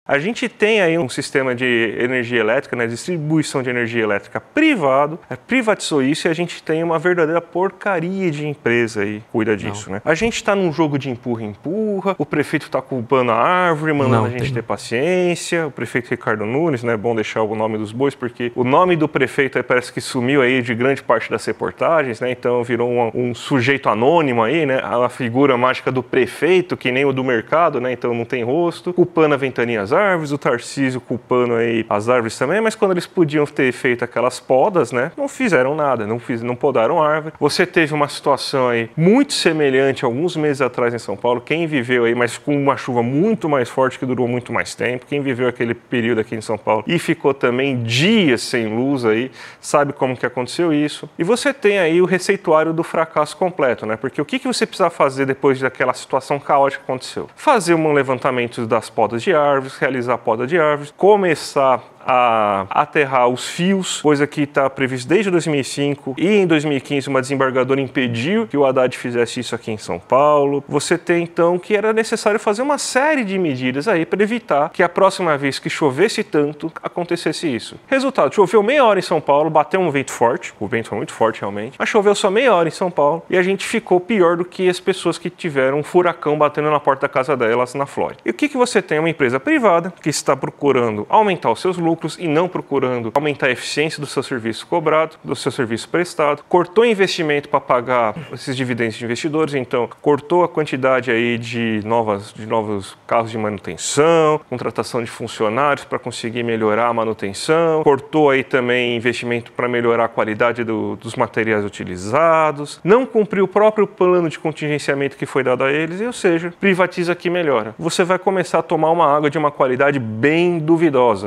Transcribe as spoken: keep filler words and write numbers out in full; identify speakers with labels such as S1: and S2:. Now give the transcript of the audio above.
S1: A gente tem aí um sistema de energia elétrica, né, distribuição de energia elétrica privado, é, privatizou isso e a gente tem uma verdadeira porcaria de empresa aí que cuida disso, né? A gente está num jogo de empurra-empurra, o prefeito está culpando a árvore, mandando Não, a gente tem. ter paciência, o prefeito Ricardo Nunes, né, é bom deixar o nome dos bois, porque o nome do prefeito aí parece que sumiu aí de grande parte das reportagens, né, então virou um, um sujeito anônimo aí, né, a figura mágica do prefeito, que nem o do mercado, né, então não tem rosto, culpando a ventania as árvores, o Tarcísio culpando aí as árvores também, mas quando eles podiam ter feito aquelas podas, né, não fizeram nada, não, fiz, não podaram árvore. Você teve uma situação aí muito semelhante alguns meses atrás em São Paulo, quem viveu aí, mas com uma chuva muito mais forte que durou muito mais tempo, quem viveu aquele período aqui em São Paulo e ficou também dias sem luz aí, sabe como que aconteceu isso. E você tem aí o receituário do fracasso completo, né, porque o que, que você precisa fazer depois daquela situação caótica que aconteceu? Fazer um levantamento das podas de árvores, realizar a poda de árvores, começar a aterrar os fios, coisa que está prevista desde dois mil e cinco, e em dois mil e quinze uma desembargadora impediu que o Haddad fizesse isso aqui em São Paulo. Você tem então que era necessário fazer uma série de medidas aí para evitar que a próxima vez que chovesse tanto acontecesse isso. Resultado, choveu meia hora em São Paulo, bateu um vento forte, o vento foi muito forte realmente, mas choveu só meia hora em São Paulo e a gente ficou pior do que as pessoas que tiveram um furacão batendo na porta da casa delas na Flórida. E o que, que você tem? Uma empresa privada que está procurando aumentar os seus lucros e não procurando aumentar a eficiência do seu serviço cobrado, do seu serviço prestado, cortou investimento para pagar esses dividendos de investidores, então cortou a quantidade aí de, novas, de novos carros de manutenção, contratação de funcionários para conseguir melhorar a manutenção, cortou aí também investimento para melhorar a qualidade do, dos materiais utilizados, não cumpriu o próprio plano de contingenciamento que foi dado a eles, e, ou seja, privatiza que melhora. Você vai começar a tomar uma água de uma qualidade bem duvidosa.